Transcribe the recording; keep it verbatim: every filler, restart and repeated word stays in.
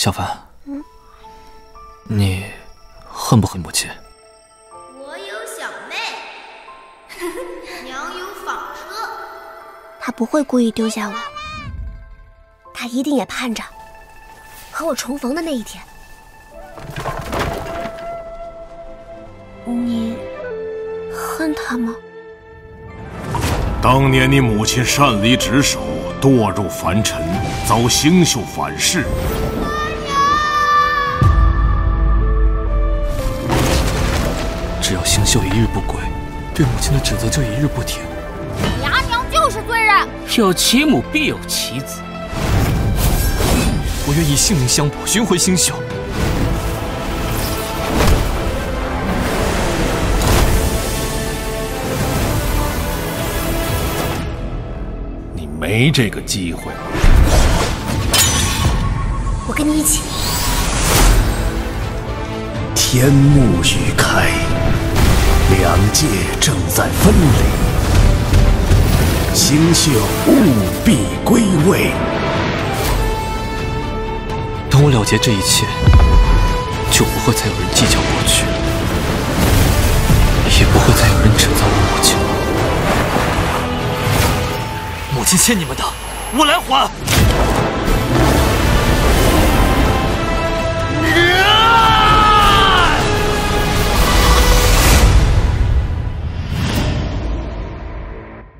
小凡，嗯，你恨不恨母亲？ 我有小妹，娘有纺车。 他不会故意丢下我，他一定也盼着和我重逢的那一天。你恨他吗？ 当年你母亲擅离职守，堕入凡尘，遭星宿反噬。 只要星宿一日不归，对母亲的指责就一日不停。 牙娘就是罪人， 有其母必有其子。 我愿以性命相搏，寻回星宿。 你没这个机会。 我跟你一起。 天幕欲开，两界正在分离，星宿务必归位。 等我了结这一切，就不会再有人计较过去，也不会再有人指责我母亲。母亲欠你们的，我来还。